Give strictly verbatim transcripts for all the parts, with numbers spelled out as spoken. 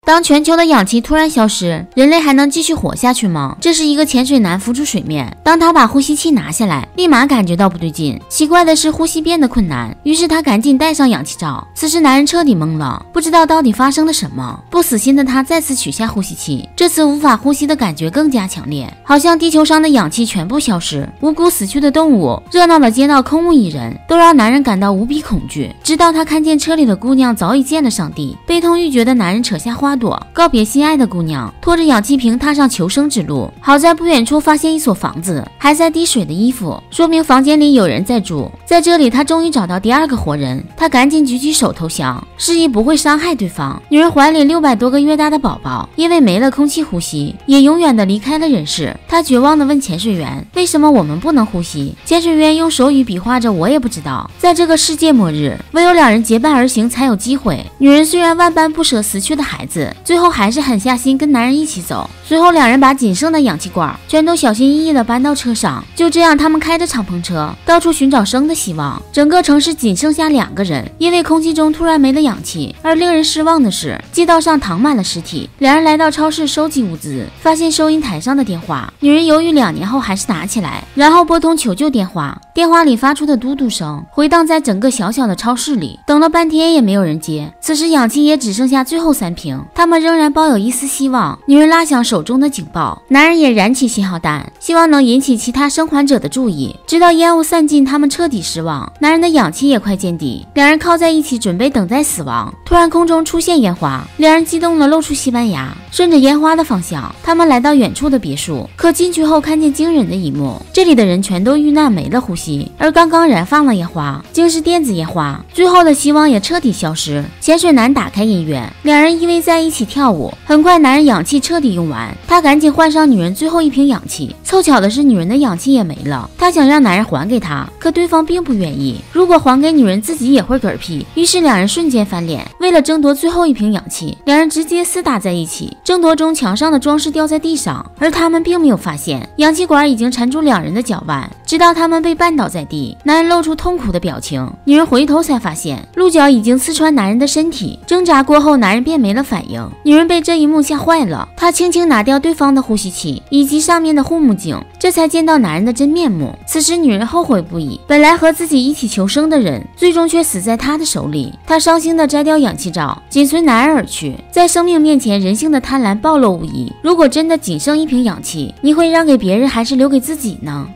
当全球的氧气突然消失，人类还能继续活下去吗？这是一个潜水男浮出水面，当他把呼吸器拿下来，立马感觉到不对劲。奇怪的是，呼吸变得困难，于是他赶紧戴上氧气罩。此时男人彻底懵了，不知道到底发生了什么。不死心的他再次取下呼吸器，这次无法呼吸的感觉更加强烈，好像地球上的氧气全部消失，无辜死去的动物，热闹的街道空无一人，都让男人感到无比恐惧。直到他看见车里的姑娘早已见了上帝，悲痛欲绝的男人扯下花朵，告别心爱的姑娘，拖着氧气瓶踏上求生之路。好在不远处发现一所房子，还在滴水的衣服，说明房间里有人在住。在这里，他终于找到第二个活人，他赶紧举起手投降，示意不会伤害对方。女人怀里六百多个月大的宝宝，因为没了空气呼吸，也永远的离开了人世。他绝望地问潜水员：“为什么我们不能呼吸？”潜水员用手语比划着：“我也不知道。”在这个世界末日，唯有两人结伴而行才有机会。女人虽然万般不舍死去的孩子，最后还是狠下心跟男人一起走。随后两人把仅剩的氧气罐全都小心翼翼地搬到车上。就这样，他们开着敞篷车到处寻找生的希望。整个城市仅剩下两个人，因为空气中突然没了氧气。而令人失望的是，街道上躺满了尸体。两人来到超市收集物资，发现收银台上的电话。女人犹豫两年后还是拿起来，然后拨通求救电话。电话里发出的嘟嘟声回荡在整个小小的超市里，等了半天也没有人接。此时氧气也只剩下最后三瓶，他们仍然抱有一丝希望。女人拉响手中的警报，男人也燃起信号弹，希望能引起其他生还者的注意。直到烟雾散尽，他们彻底失望。男人的氧气也快见底，两人靠在一起准备等待死亡。突然空中出现烟花，两人激动地露出西班牙。顺着烟花的方向，他们来到远处的别墅，可进去后看见惊人的一幕，这里的人全都遇难没了呼吸，而刚刚燃放了烟花竟是电子烟花。最后的希望也彻底消失。潜水男打开音乐，两人依偎在一起跳舞。很快男人氧气彻底用完，他赶紧换上女人最后一瓶氧气。凑巧的是，女人的氧气也没了，他想让男人还给他，可对方并不愿意，如果还给女人自己也会嗝屁。于是两人瞬间翻脸，为了争夺最后一瓶氧气，两人直接厮打在一起。争夺中，墙上的装饰掉在地上，而他们并没有发现氧气管已经缠住两人的脚腕，直到他们被绊倒在地。男人露出痛苦的表情，女人回头才发现鹿角已经刺穿男人的身体。挣扎过后，男人便没了反应。女人被这一幕吓坏了，她轻轻拿掉对方的呼吸器以及上面的护目镜，这才见到男人的真面目。此时女人后悔不已，本来和自己一起求生的人，最终却死在她的手里。她伤心地摘掉氧气罩，紧随男人而去。在生命面前，人性的贪婪暴露无遗。如果真的仅剩一瓶氧气，你会让给别人还是留给自己呢？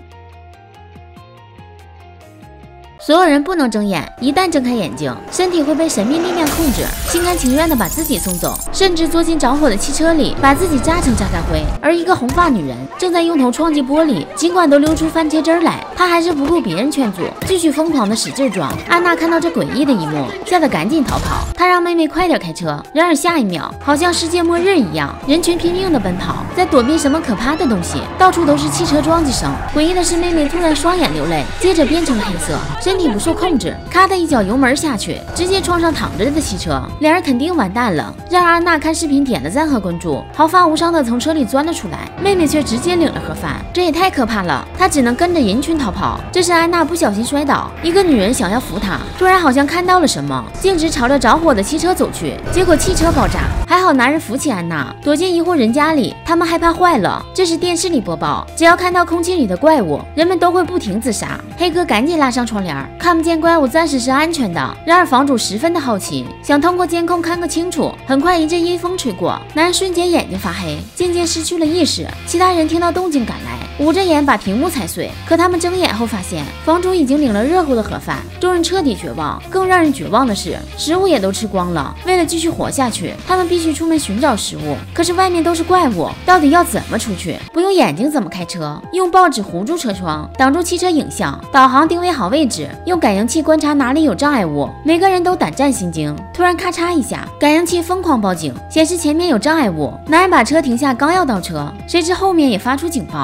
所有人不能睁眼，一旦睁开眼睛，身体会被神秘力量控制，心甘情愿地把自己送走，甚至坐进着火的汽车里，把自己炸成渣渣灰。而一个红发女人正在用头撞击玻璃，尽管都流出番茄汁来，她还是不顾别人劝阻，继续疯狂地使劲撞。安娜看到这诡异的一幕，吓得赶紧逃跑，她让妹妹快点开车。然而下一秒，好像世界末日一样，人群拼命地奔跑，在躲避什么可怕的东西，到处都是汽车撞击声。诡异的是，妹妹突然双眼流泪，接着变成了黑色，身体不受控制，咔的一脚油门下去，直接撞上躺着的汽车，两人肯定完蛋了。然而安娜看视频点了赞和关注，毫发无伤的从车里钻了出来，妹妹却直接领了盒饭，这也太可怕了。她只能跟着人群逃跑。这时安娜不小心摔倒，一个女人想要扶她，突然好像看到了什么，径直朝着着火的汽车走去，结果汽车爆炸，还好男人扶起安娜，躲进一户人家里。他们害怕坏了，这时电视里播报，只要看到空气里的怪物，人们都会不停自杀。黑哥赶紧拉上窗帘，看不见怪物暂时是安全的。然而房主十分的好奇，想通过监控看个清楚。很快一阵阴风吹过，男人瞬间眼睛发黑，渐渐失去了意识。其他人听到动静赶来，捂着眼把屏幕踩碎。可他们睁眼后发现房主已经领了热乎的盒饭，众人彻底绝望。更让人绝望的是，食物也都吃光了。为了继续活下去，他们必须出门寻找食物，可是外面都是怪物，到底要怎么出去？不用眼睛怎么开车？用报纸糊住车窗，挡住汽车影像，导航定位好位置，用感应器观察哪里有障碍物。每个人都胆战心惊。突然咔嚓一下，感应器疯狂报警，显示前面有障碍物。男人把车停下，刚要倒车，谁知后面也发出警报。可怕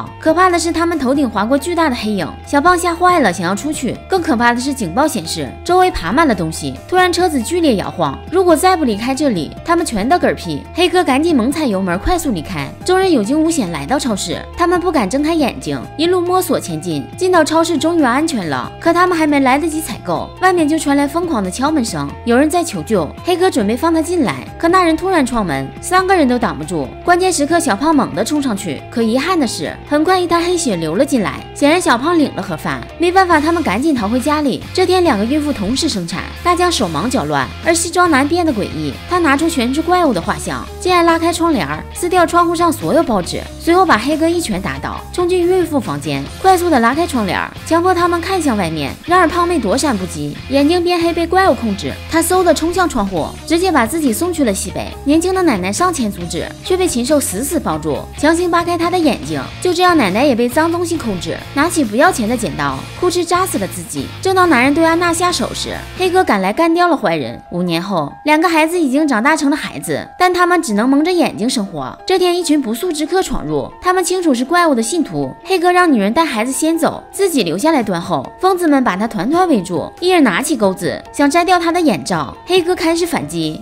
怕的是他们头顶划过巨大的黑影，小胖吓坏了，想要出去。更可怕的是警报显示周围爬满了东西，突然车子剧烈摇晃，如果再不离开这里，他们全都嗝屁。黑哥赶紧猛踩油门，快速离开。众人有惊无险来到超市，他们不敢睁开眼睛，一路摸索前进。进到超市终于安全了，可他们还没来得及采购，外面就传来疯狂的敲门声，有人在求救。黑哥准备放他进来，可那人突然撞门，三个人都挡不住。关键时刻，小胖猛地冲上去，可遗憾的是，很快一滩黑血流了进来。显然小胖领了盒饭，没办法，他们赶紧逃回家里。这天两个孕妇同时生产，大家手忙脚乱，而西装男变得诡异，他拿出全是怪物的画像，竟然拉开窗帘，撕掉窗户上所有报纸，随后把黑哥一拳打倒，冲进孕妇房间，快速的拉开窗帘，强迫他们看向外面。然而胖妹躲闪不及，眼睛变黑被怪物控制，她嗖的冲向窗户，直接把自己送去了西北。年轻的奶奶上前阻止，却被禽兽死死抱住，强行扒开她的眼睛。就这样，奶奶也被脏东西控制，拿起不要钱的剪刀，哭哧扎死了自己。正当男人对安娜下手时，黑哥赶来干掉了坏人。五年后，两个孩子已经长大成了孩子，但他们只能蒙着眼睛生活。这天，一群不速之客闯入，他们清楚是怪物的信徒。黑哥让女人带孩子先走，自己留下来断后。疯子们把他团团围住，一人拿起钩子想摘掉他的眼罩。黑哥开始反击，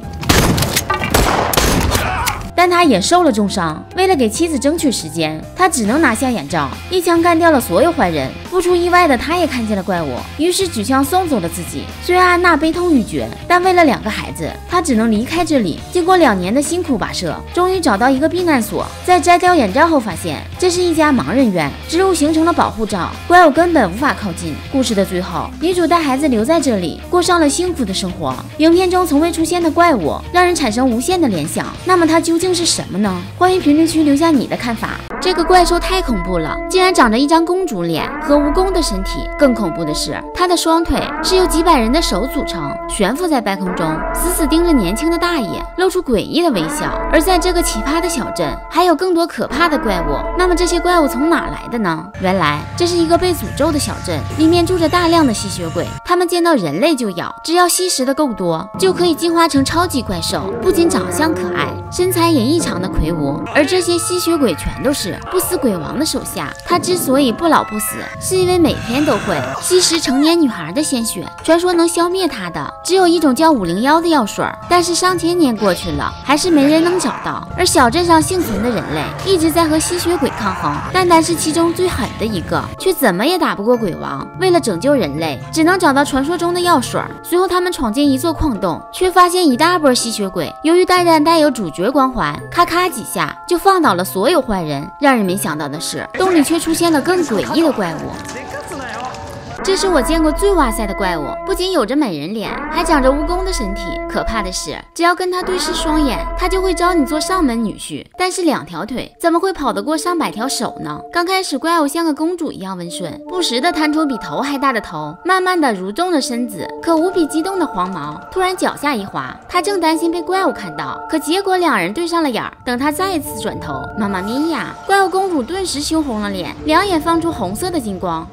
但他也受了重伤。为了给妻子争取时间，他只能拿下眼罩，一枪干掉了所有坏人。不出意外的，他也看见了怪物，于是举枪送走了自己。虽然安娜悲痛欲绝，但为了两个孩子，她只能离开这里。经过两年的辛苦跋涉，终于找到一个避难所。在摘掉眼罩后，发现这是一家盲人院，植物形成了保护罩，怪物根本无法靠近。故事的最后，女主带孩子留在这里，过上了幸福的生活。影片中从未出现的怪物，让人产生无限的联想。那么它究竟是什么呢？欢迎评论区留下你的看法。这个怪兽太恐怖了，竟然长着一张公主脸和蜈蚣的身体。更恐怖的是，它的双腿是由几百人的手组成，悬浮在半空中，死死盯着年轻的大爷，露出诡异的微笑。而在这个奇葩的小镇，还有更多可怕的怪物。那么这些怪物从哪来的呢？原来这是一个被诅咒的小镇，里面住着大量的吸血鬼，他们见到人类就咬，只要吸食的够多，就可以进化成超级怪兽。不仅长相可爱，身材也异常的魁梧。而这些吸血鬼全都是不死鬼王的手下。他之所以不老不死，是因为每天都会吸食成年女孩的鲜血。传说能消灭他的只有一种叫五零幺的药水，但是上千年过去了，还是没人能找到。而小镇上幸存的人类一直在和吸血鬼抗衡，单单是其中最狠的一个，却怎么也打不过鬼王。为了拯救人类，只能找到传说中的药水。随后他们闯进一座矿洞，却发现一大波吸血鬼。由于淡淡带有主角光环，咔咔几下就放倒了所有坏人。让人没想到的是，洞里却出现了更诡异的怪物。这是我见过最哇塞的怪物，不仅有着美人脸，还长着蜈蚣的身体。可怕的是，只要跟他对视双眼，他就会招你做上门女婿。但是两条腿怎么会跑得过上百条手呢？刚开始怪物像个公主一样温顺，不时地探出比头还大的头，慢慢地蠕动着身子。可无比激动的黄毛突然脚下一滑，他正担心被怪物看到，可结果两人对上了眼儿。等他再一次转头，妈妈咪呀！怪物公主顿时羞红了脸，两眼放出红色的金光。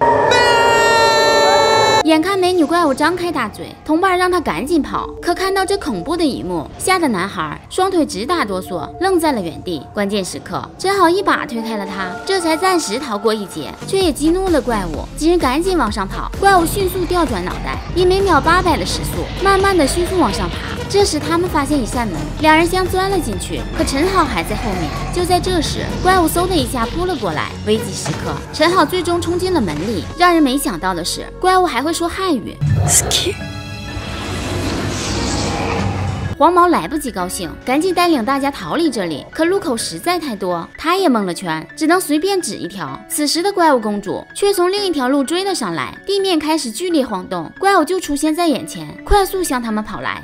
眼看美女怪物张开大嘴，同伴让他赶紧跑，可看到这恐怖的一幕，吓得男孩双腿直打哆嗦，愣在了原地。关键时刻，真好一把推开了他，这才暂时逃过一劫，却也激怒了怪物。几人赶紧往上跑，怪物迅速调转脑袋，以每秒八百的时速，慢慢的迅速往上爬。这时他们发现一扇门，两人相钻了进去，可陈好还在后面。就在这时，怪物嗖的一下扑了过来，危急时刻，陈好最终冲进了门里。让人没想到的是，怪物还会说汉语。黄毛来不及高兴，赶紧带领大家逃离这里。可路口实在太多，他也蒙了圈，只能随便指一条。此时的怪物公主却从另一条路追了上来，地面开始剧烈晃动，怪物就出现在眼前，快速向他们跑来。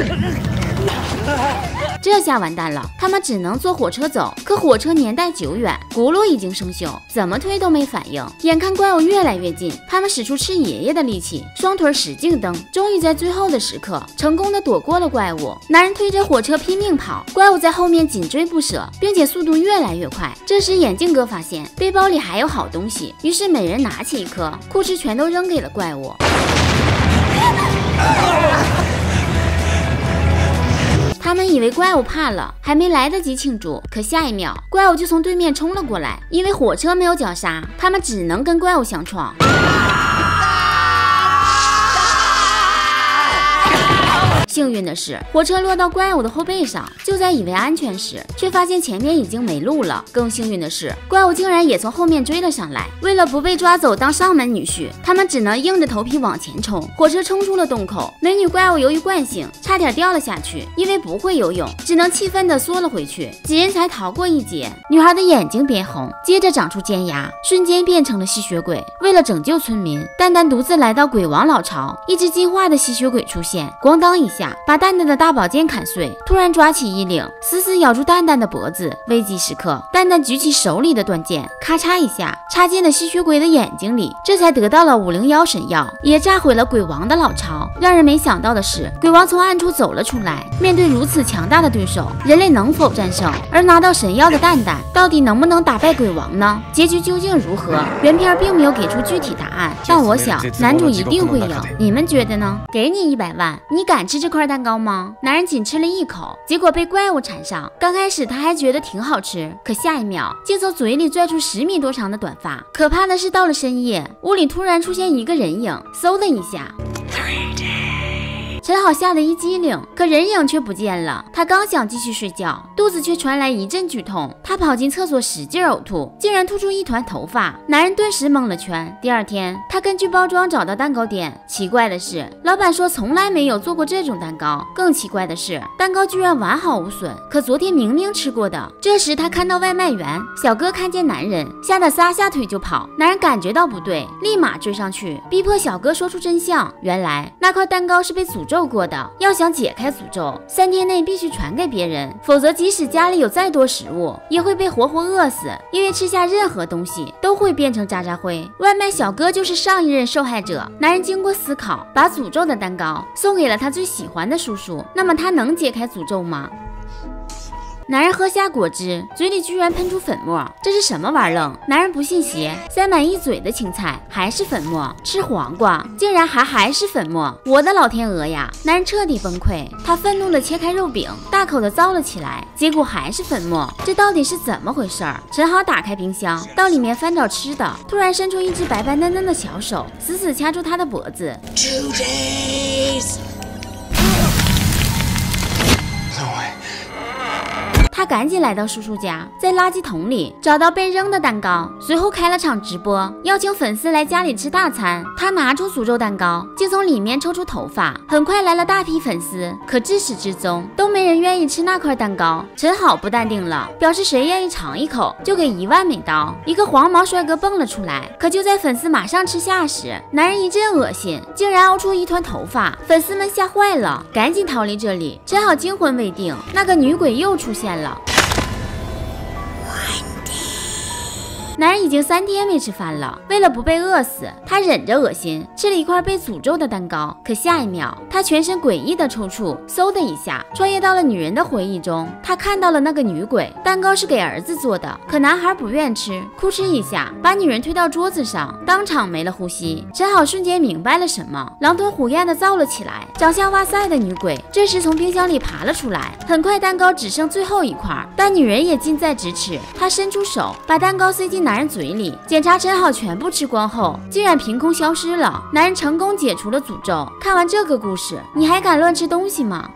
这下完蛋了，他们只能坐火车走。可火车年代久远，轱辘已经生锈，怎么推都没反应。眼看怪物越来越近，他们使出吃爷爷的力气，双腿使劲蹬，终于在最后的时刻成功的躲过了怪物。男人推着火车拼命跑，怪物在后面紧追不舍，并且速度越来越快。这时眼镜哥发现背包里还有好东西，于是每人拿起一颗，裤哧全都扔给了怪物。 他们以为怪物怕了，还没来得及庆祝，可下一秒怪物就从对面冲了过来。因为火车没有绞杀，他们只能跟怪物相撞。幸运的是，火车落到怪物的后背上，就在以为安全时，却发现前面已经没路了。更幸运的是，怪物竟然也从后面追了上来。为了不被抓走当上门女婿，他们只能硬着头皮往前冲。火车冲出了洞口，美女怪物由于惯性，差点掉了下去，因为不会游泳，只能气愤地缩了回去，几人才逃过一劫。女孩的眼睛变红，接着长出尖牙，瞬间变成了吸血鬼。为了拯救村民，蛋蛋独自来到鬼王老巢，一只进化的吸血鬼出现，咣当一下把蛋蛋的大宝剑砍碎，突然抓起衣领，死死咬住蛋蛋的脖子。危急时刻，蛋蛋举起手里的断剑，咔嚓一下插进了吸血鬼的眼睛里，这才得到了五零幺神药，也炸毁了鬼王的老巢。让人没想到的是，鬼王从暗处走了出来，面对如此强大的对手，人类能否战胜？而拿到神药的蛋蛋到底能不能打败鬼王呢？结局究竟如何？原片并没有给出具体答案，但我想男主一定会赢，你们觉得呢？给你一百万，你敢吃这块蛋糕吗？男人仅吃了一口，结果被怪物缠上。刚开始他还觉得挺好吃，可下一秒竟从嘴里拽出十米多长的短发。可怕的是，到了深夜，屋里突然出现一个人影，嗖的一下，陈好吓得一激灵，可人影却不见了。他刚想继续睡觉，肚子却传来一阵剧痛。他跑进厕所使劲呕吐，竟然吐出一团头发。男人顿时懵了圈。第二天，他根据包装找到蛋糕店，奇怪的是，老板说从来没有做过这种蛋糕。更奇怪的是，蛋糕居然完好无损，可昨天明明吃过的。这时他看到外卖员小哥看见男人，吓得撒下腿就跑。男人感觉到不对，立马追上去，逼迫小哥说出真相。原来那块蛋糕是被诅咒过的，要想解开诅咒，三天内必须传给别人，否则即使家里有再多食物，也会被活活饿死。因为吃下任何东西都会变成渣渣灰。外卖小哥就是上一任受害者。男人经过思考，把诅咒的蛋糕送给了他最喜欢的叔叔。那么他能解开诅咒吗？男人喝下果汁，嘴里居然喷出粉末，这是什么玩意儿？男人不信邪，塞满一嘴的青菜，还是粉末；吃黄瓜，竟然还还是粉末。我的老天鹅呀！男人彻底崩溃，他愤怒地切开肉饼，大口地造了起来，结果还是粉末，这到底是怎么回事儿？陈好打开冰箱，到里面翻找吃的，突然伸出一只白白嫩嫩的小手，死死掐住他的脖子。Two days. No way. 他赶紧来到叔叔家，在垃圾桶里找到被扔的蛋糕，随后开了场直播，邀请粉丝来家里吃大餐。他拿出诅咒蛋糕，竟从里面抽出头发，很快来了大批粉丝，可至始至终都没人愿意吃那块蛋糕。陈好不淡定了，表示谁愿意尝一口就给一万美刀。一个黄毛帅哥蹦了出来，可就在粉丝马上吃下时，男人一阵恶心，竟然凹出一团头发，粉丝们吓坏了，赶紧逃离这里。陈好惊魂未定，那个女鬼又出现了。男人已经三天没吃饭了，为了不被饿死，他忍着恶心吃了一块被诅咒的蛋糕。可下一秒，他全身诡异的抽搐，嗖的一下穿越到了女人的回忆中。他看到了那个女鬼，蛋糕是给儿子做的，可男孩不愿吃，哭哧一下把女人推到桌子上，当场没了呼吸。陈好瞬间明白了什么，狼吞虎咽的造了起来。长相哇塞的女鬼这时从冰箱里爬了出来，很快蛋糕只剩最后一块，但女人也近在咫尺。她伸出手把蛋糕塞进男人嘴里，检查陈好全部吃光后，竟然凭空消失了。男人成功解除了诅咒。看完这个故事，你还敢乱吃东西吗？